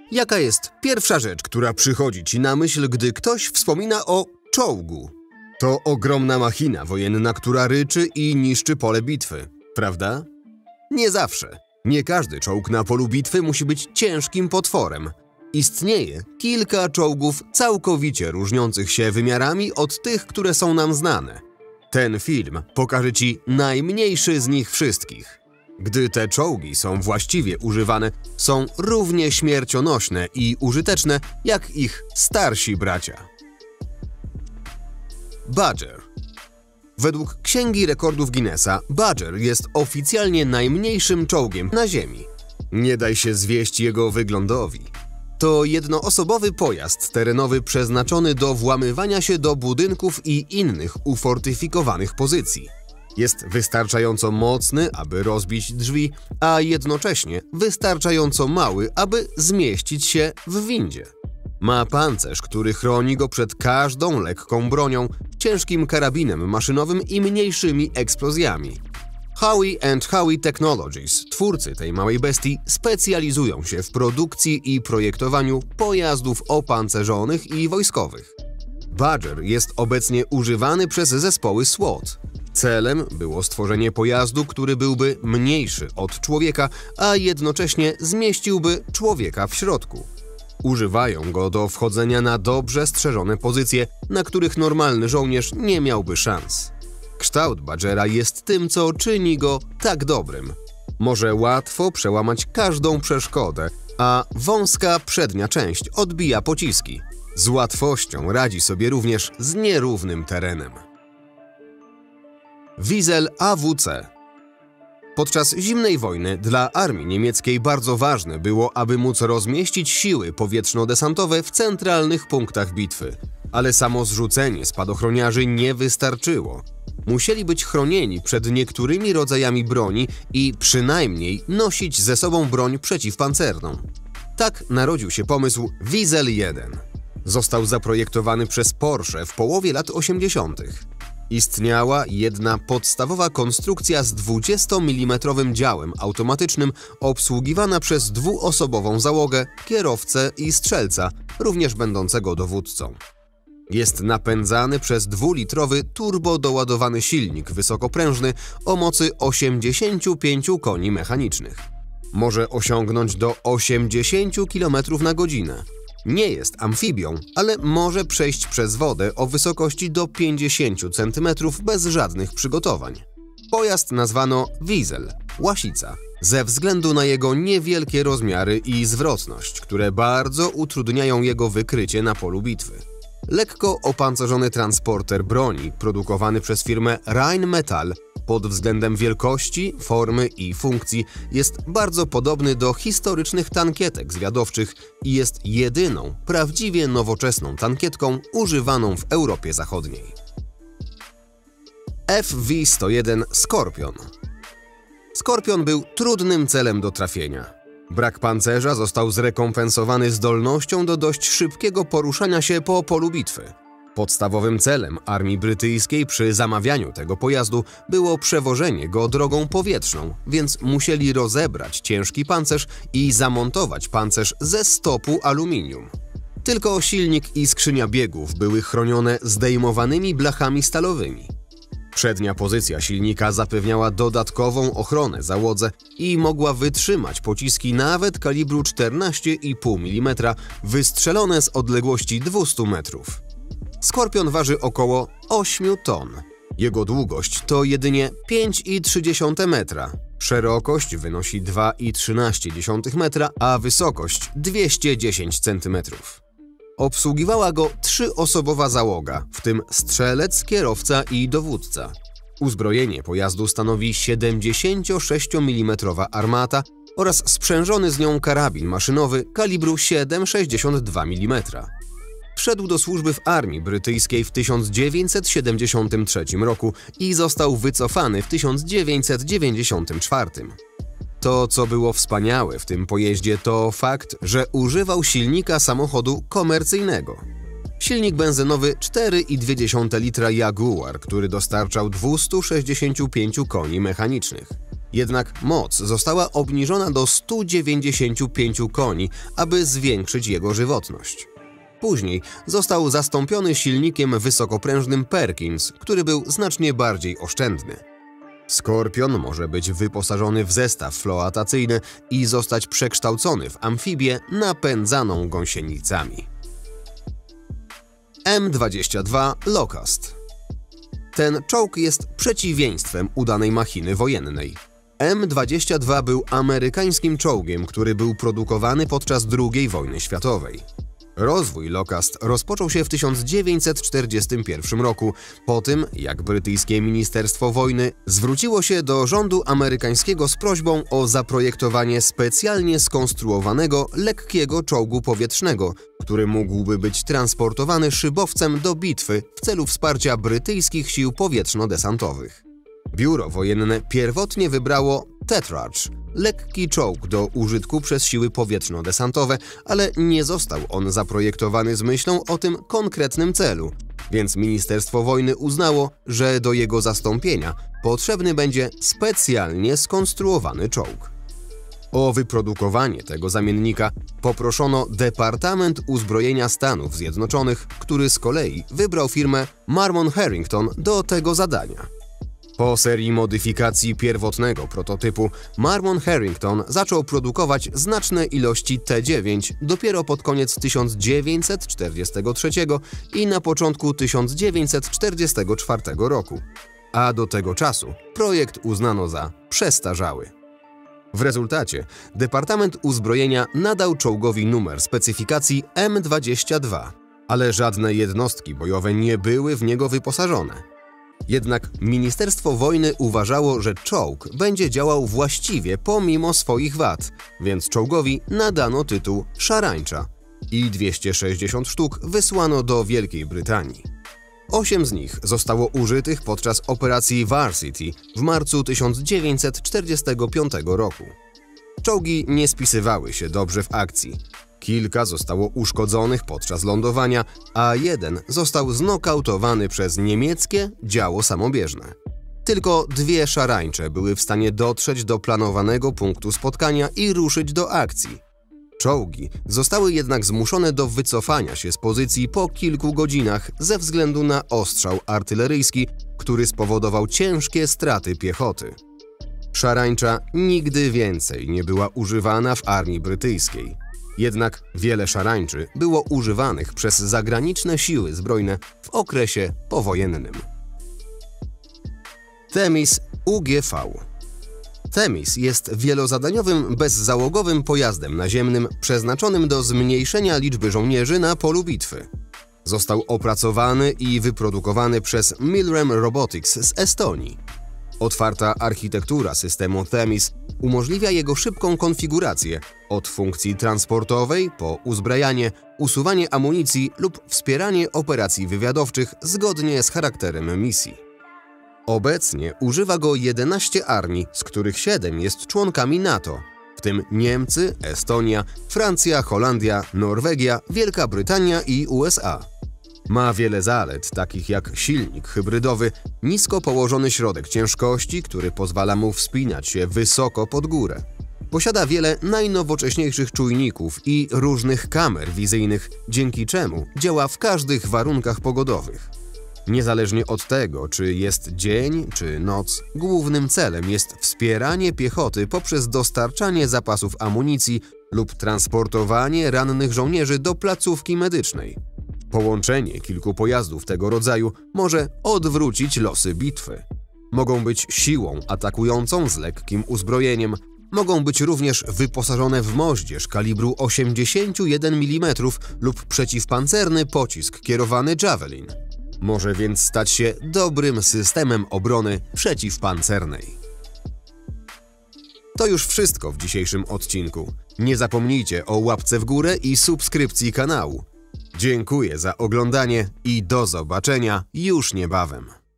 Jaka jest pierwsza rzecz, która przychodzi ci na myśl, gdy ktoś wspomina o czołgu? To ogromna machina wojenna, która ryczy i niszczy pole bitwy, prawda? Nie zawsze. Nie każdy czołg na polu bitwy musi być ciężkim potworem. Istnieje kilka czołgów całkowicie różniących się wymiarami od tych, które są nam znane. Ten film pokaże ci najmniejszy z nich wszystkich. Gdy te czołgi są właściwie używane, są równie śmiercionośne i użyteczne jak ich starsi bracia. Badger. Według Księgi Rekordów Guinnessa Badger jest oficjalnie najmniejszym czołgiem na Ziemi. Nie daj się zwieść jego wyglądowi. To jednoosobowy pojazd terenowy przeznaczony do włamywania się do budynków i innych ufortyfikowanych pozycji. Jest wystarczająco mocny, aby rozbić drzwi, a jednocześnie wystarczająco mały, aby zmieścić się w windzie. Ma pancerz, który chroni go przed każdą lekką bronią, ciężkim karabinem maszynowym i mniejszymi eksplozjami. Howie & Howie Technologies, twórcy tej małej bestii, specjalizują się w produkcji i projektowaniu pojazdów opancerzonych i wojskowych. Badger jest obecnie używany przez zespoły SWAT. Celem było stworzenie pojazdu, który byłby mniejszy od człowieka, a jednocześnie zmieściłby człowieka w środku. Używają go do wchodzenia na dobrze strzeżone pozycje, na których normalny żołnierz nie miałby szans. Kształt Badgera jest tym, co czyni go tak dobrym. Może łatwo przełamać każdą przeszkodę, a wąska przednia część odbija pociski. Z łatwością radzi sobie również z nierównym terenem. Wiesel AWC. Podczas zimnej wojny dla armii niemieckiej bardzo ważne było, aby móc rozmieścić siły powietrzno-desantowe w centralnych punktach bitwy. Ale samo zrzucenie spadochroniarzy nie wystarczyło. Musieli być chronieni przed niektórymi rodzajami broni i przynajmniej nosić ze sobą broń przeciwpancerną. Tak narodził się pomysł Wiesel 1. Został zaprojektowany przez Porsche w połowie lat 80. Istniała jedna podstawowa konstrukcja z 20 mm działem automatycznym, obsługiwana przez dwuosobową załogę, kierowcę i strzelca, również będącego dowódcą. Jest napędzany przez 2-litrowy turbodoładowany silnik wysokoprężny o mocy 85 koni mechanicznych. Może osiągnąć do 80 km na godzinę. Nie jest amfibią, ale może przejść przez wodę o wysokości do 50 cm bez żadnych przygotowań. Pojazd nazwano Wiesel, łasica, ze względu na jego niewielkie rozmiary i zwrotność, które bardzo utrudniają jego wykrycie na polu bitwy. Lekko opancerzony transporter broni, produkowany przez firmę Rheinmetall, pod względem wielkości, formy i funkcji jest bardzo podobny do historycznych tankietek zwiadowczych i jest jedyną prawdziwie nowoczesną tankietką używaną w Europie Zachodniej. FV-101 Skorpion. Skorpion był trudnym celem do trafienia. Brak pancerza został zrekompensowany zdolnością do dość szybkiego poruszania się po polu bitwy. Podstawowym celem armii brytyjskiej przy zamawianiu tego pojazdu było przewożenie go drogą powietrzną, więc musieli rozebrać ciężki pancerz i zamontować pancerz ze stopu aluminium. Tylko silnik i skrzynia biegów były chronione zdejmowanymi blachami stalowymi. Przednia pozycja silnika zapewniała dodatkową ochronę załodze i mogła wytrzymać pociski nawet kalibru 14,5 mm wystrzelone z odległości 200 metrów. Skorpion waży około 8 ton. Jego długość to jedynie 5,3 metra. Szerokość wynosi 2,13 metra, a wysokość 210 cm. Obsługiwała go 3-osobowa załoga, w tym strzelec, kierowca i dowódca. Uzbrojenie pojazdu stanowi 76 mm armata oraz sprzężony z nią karabin maszynowy kalibru 7,62 mm. Wszedł do służby w armii brytyjskiej w 1973 roku i został wycofany w 1994. To, co było wspaniałe w tym pojeździe, to fakt, że używał silnika samochodu komercyjnego. Silnik benzynowy 4,2 litra Jaguar, który dostarczał 265 koni mechanicznych. Jednak moc została obniżona do 195 koni, aby zwiększyć jego żywotność. Później został zastąpiony silnikiem wysokoprężnym Perkins, który był znacznie bardziej oszczędny. Skorpion może być wyposażony w zestaw floatacyjny i zostać przekształcony w amfibię napędzaną gąsienicami. M22 Locust. Ten czołg jest przeciwieństwem udanej machiny wojennej. M22 był amerykańskim czołgiem, który był produkowany podczas II wojny światowej. Rozwój Locust rozpoczął się w 1941 roku, po tym jak brytyjskie Ministerstwo Wojny zwróciło się do rządu amerykańskiego z prośbą o zaprojektowanie specjalnie skonstruowanego, lekkiego czołgu powietrznego, który mógłby być transportowany szybowcem do bitwy w celu wsparcia brytyjskich sił powietrzno-desantowych. Biuro wojenne pierwotnie wybrało Tetrarch, lekki czołg do użytku przez siły powietrzno-desantowe, ale nie został on zaprojektowany z myślą o tym konkretnym celu, więc Ministerstwo Wojny uznało, że do jego zastąpienia potrzebny będzie specjalnie skonstruowany czołg. O wyprodukowanie tego zamiennika poproszono Departament Uzbrojenia Stanów Zjednoczonych, który z kolei wybrał firmę Marmon Herrington do tego zadania. Po serii modyfikacji pierwotnego prototypu Marmon Herrington zaczął produkować znaczne ilości T-9 dopiero pod koniec 1943 i na początku 1944 roku, a do tego czasu projekt uznano za przestarzały. W rezultacie Departament Uzbrojenia nadał czołgowi numer specyfikacji M22, ale żadne jednostki bojowe nie były w niego wyposażone. Jednak Ministerstwo Wojny uważało, że czołg będzie działał właściwie pomimo swoich wad, więc czołgowi nadano tytuł szarańcza i 260 sztuk wysłano do Wielkiej Brytanii. 8 z nich zostało użytych podczas operacji Varsity w marcu 1945 roku. Czołgi nie spisywały się dobrze w akcji. Kilka zostało uszkodzonych podczas lądowania, a jeden został znokautowany przez niemieckie działo samobieżne. Tylko 2 szarańcze były w stanie dotrzeć do planowanego punktu spotkania i ruszyć do akcji. Czołgi zostały jednak zmuszone do wycofania się z pozycji po kilku godzinach ze względu na ostrzał artyleryjski, który spowodował ciężkie straty piechoty. Szarańcza nigdy więcej nie była używana w armii brytyjskiej. Jednak wiele szarańczy było używanych przez zagraniczne siły zbrojne w okresie powojennym. Themis UGV. Themis jest wielozadaniowym, bezzałogowym pojazdem naziemnym przeznaczonym do zmniejszenia liczby żołnierzy na polu bitwy. Został opracowany i wyprodukowany przez Milrem Robotics z Estonii. Otwarta architektura systemu Themis umożliwia jego szybką konfigurację od funkcji transportowej po uzbrajanie, usuwanie amunicji lub wspieranie operacji wywiadowczych zgodnie z charakterem misji. Obecnie używa go 11 armii, z których 7 jest członkami NATO, w tym Niemcy, Estonia, Francja, Holandia, Norwegia, Wielka Brytania i USA. Ma wiele zalet, takich jak silnik hybrydowy, nisko położony środek ciężkości, który pozwala mu wspinać się wysoko pod górę. Posiada wiele najnowocześniejszych czujników i różnych kamer wizyjnych, dzięki czemu działa w każdych warunkach pogodowych. Niezależnie od tego, czy jest dzień czy noc, głównym celem jest wspieranie piechoty poprzez dostarczanie zapasów amunicji lub transportowanie rannych żołnierzy do placówki medycznej. Połączenie kilku pojazdów tego rodzaju może odwrócić losy bitwy. Mogą być siłą atakującą z lekkim uzbrojeniem, mogą być również wyposażone w moździerz kalibru 81 mm lub przeciwpancerny pocisk kierowany Javelin. Może więc stać się dobrym systemem obrony przeciwpancernej. To już wszystko w dzisiejszym odcinku. Nie zapomnijcie o łapce w górę i subskrypcji kanału. Dziękuję za oglądanie i do zobaczenia już niebawem.